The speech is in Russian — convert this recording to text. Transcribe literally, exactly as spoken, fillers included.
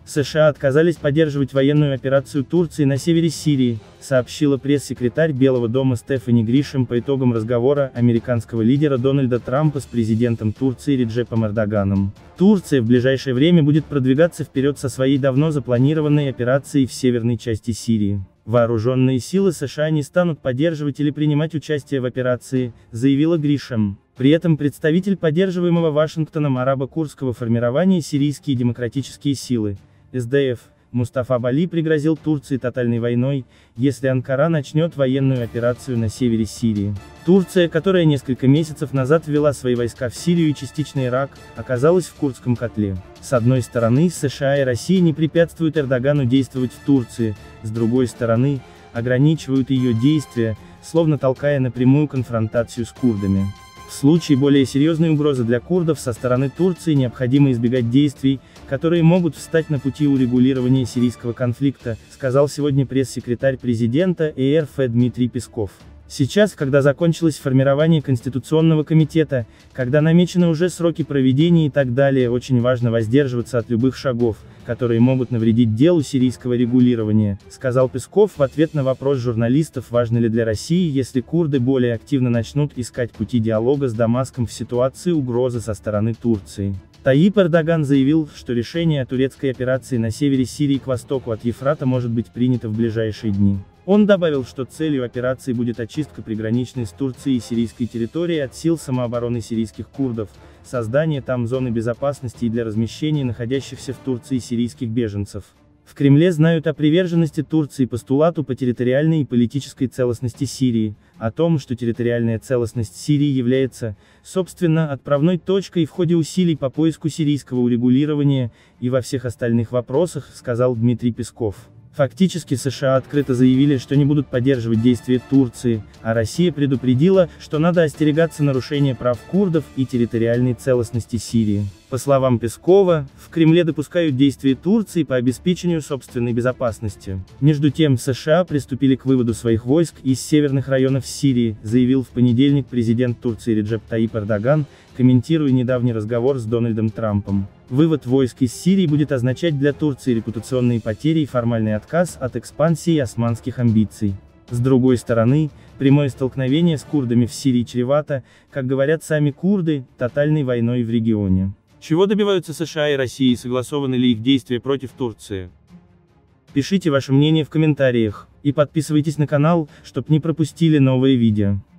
США отказались поддерживать военную операцию Турции на севере Сирии, сообщила пресс-секретарь Белого дома Стефани Гришем по итогам разговора американского лидера Дональда Трампа с президентом Турции Реджепом Эрдоганом. Турция в ближайшее время будет продвигаться вперед со своей давно запланированной операцией в северной части Сирии. Вооруженные силы США не станут поддерживать или принимать участие в операции, заявила Гришем. При этом представитель поддерживаемого Вашингтоном арабо-курдского формирования «Сирийские демократические силы» эс дэ эф, Мустафа Бали пригрозил Турции тотальной войной, если Анкара начнет военную операцию на севере Сирии. Турция, которая несколько месяцев назад ввела свои войска в Сирию и частично Ирак, оказалась в курдском котле. С одной стороны, США и Россия не препятствуют Эрдогану действовать в Турции, с другой стороны, ограничивают ее действия, словно толкая на прямую конфронтацию с курдами. В случае более серьезной угрозы для курдов со стороны Турции необходимо избегать действий, которые могут встать на пути урегулирования сирийского конфликта, сказал сегодня пресс-секретарь президента э эр эф Дмитрий Песков. Сейчас, когда закончилось формирование Конституционного комитета, когда намечены уже сроки проведения и так далее, очень важно воздерживаться от любых шагов, которые могут навредить делу сирийского регулирования, сказал Песков в ответ на вопрос журналистов, важно ли для России, если курды более активно начнут искать пути диалога с Дамаском в ситуации угрозы со стороны Турции. Таyyip Эрдоган заявил, что решение о турецкой операции на севере Сирии к востоку от Ефрата может быть принято в ближайшие дни. Он добавил, что целью операции будет очистка приграничной с Турцией и сирийской территории от сил самообороны сирийских курдов, создание там зоны безопасности и для размещения находящихся в Турции сирийских беженцев. В Кремле знают о приверженности Турции постулату по территориальной и политической целостности Сирии, о том, что территориальная целостность Сирии является, собственно, отправной точкой в ходе усилий по поиску сирийского урегулирования, и во всех остальных вопросах, сказал Дмитрий Песков. Фактически США открыто заявили, что не будут поддерживать действия Турции, а Россия предупредила, что надо остерегаться нарушения прав курдов и территориальной целостности Сирии. По словам Пескова, в Кремле допускают действия Турции по обеспечению собственной безопасности. Между тем, США приступили к выводу своих войск из северных районов Сирии, заявил в понедельник президент Турции Реджеп Таyyip Эрдоган, комментируя недавний разговор с Дональдом Трампом. Вывод войск из Сирии будет означать для Турции репутационные потери и формальный отказ от экспансии османских амбиций. С другой стороны, прямое столкновение с курдами в Сирии чревато, как говорят сами курды, тотальной войной в регионе. Чего добиваются США и Россия и согласованы ли их действия против Турции? Пишите ваше мнение в комментариях, и подписывайтесь на канал, чтобы не пропустили новые видео.